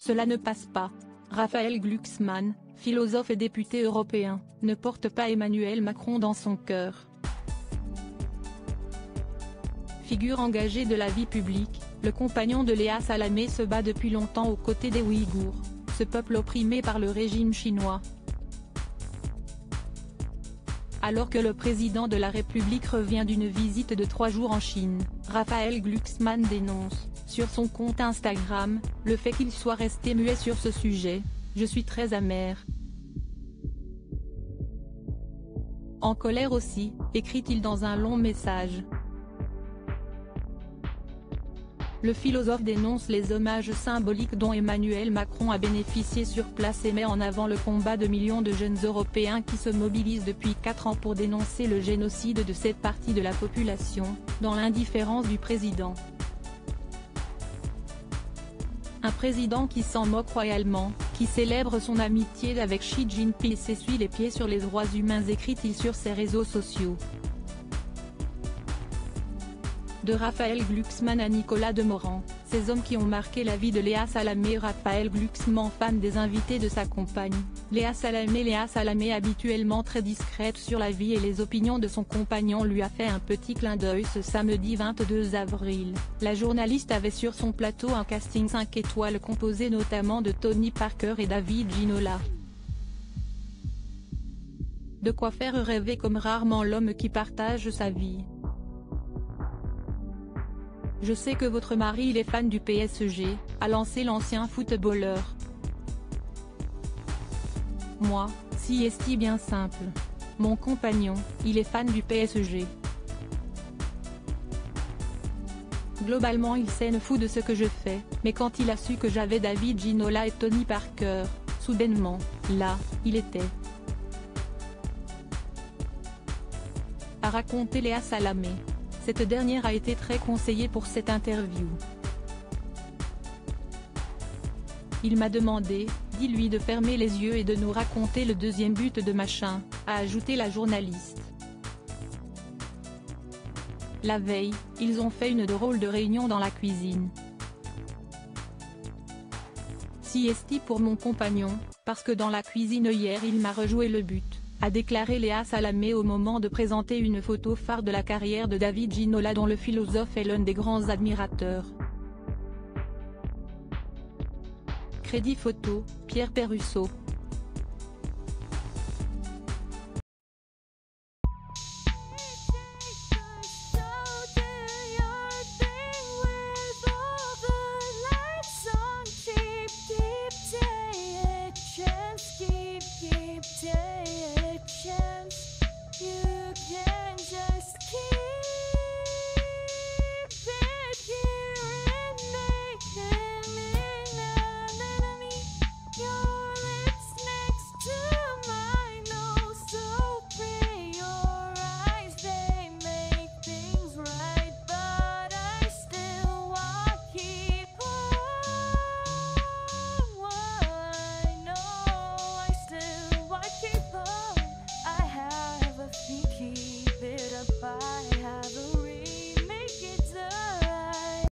Cela ne passe pas. Raphaël Glucksmann, philosophe et député européen, ne porte pas Emmanuel Macron dans son cœur. Figure engagée de la vie publique, le compagnon de Léa Salamé se bat depuis longtemps aux côtés des Ouïghours, ce peuple opprimé par le régime chinois. Alors que le président de la République revient d'une visite de 3 jours en Chine, Raphaël Glucksmann dénonce, sur son compte Instagram, le fait qu'il soit resté muet sur ce sujet. « Je suis très amer. En colère aussi », écrit-il dans un long message. Le philosophe dénonce les hommages symboliques dont Emmanuel Macron a bénéficié sur place et met en avant le combat de millions de jeunes Européens qui se mobilisent depuis 4 ans pour dénoncer le génocide de cette partie de la population, dans l'indifférence du président. Un président qui s'en moque royalement, qui célèbre son amitié avec Xi Jinping et s'essuie les pieds sur les droits humains, écrit-il sur ses réseaux sociaux. De Raphaël Glucksmann à Nicolas Demorand, ces hommes qui ont marqué la vie de Léa Salamé. Raphaël Glucksmann, fan des invités de sa compagne, Léa Salamé habituellement très discrète sur la vie et les opinions de son compagnon, lui a fait un petit clin d'œil ce samedi 22 avril. La journaliste avait sur son plateau un casting 5 étoiles composé notamment de Tony Parker et David Ginola. De quoi faire rêver comme rarement l'homme qui partage sa vie. Je sais que votre mari il est fan du PSG, a lancé l'ancien footballeur. Moi, si est bien simple. Mon compagnon, il est fan du PSG. Globalement il s'en fout de ce que je fais, mais quand il a su que j'avais David Ginola et Tony Parker, soudainement, là, il était. A raconté Léa Salamé. Cette dernière a été très conseillée pour cette interview. Il m'a demandé, dis-lui de fermer les yeux et de nous raconter le deuxième but de machin, a ajouté la journaliste. La veille, ils ont fait une drôle de réunion dans la cuisine. Siesti pour mon compagnon, parce que dans la cuisine hier il m'a rejoué le but, a déclaré Léa Salamé au moment de présenter une photo phare de la carrière de David Ginola dont le philosophe est l'un des grands admirateurs. Crédit photo, Pierre Perrusso.